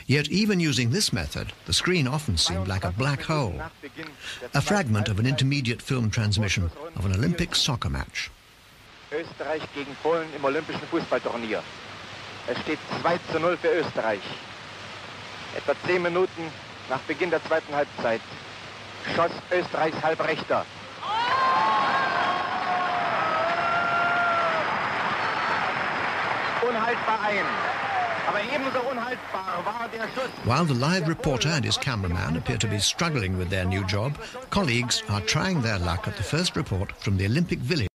Yet even using this method, the screen often seemed like a black hole. A fragment of an intermediate film transmission of an Olympic soccer match. Österreich gegen Polen im Olympischen Fußballturnier. Es steht 2:0 für Österreich. Etwa 10 Minuten nach Beginn der zweiten Halbzeit schoss Österreichs Halbrechter. Unhaltbar ein. Aber ebenso unhaltbar war der Schuss. While the live reporter and his cameraman appear to be struggling with their new job, colleagues are trying their luck at the first report from the Olympic Village.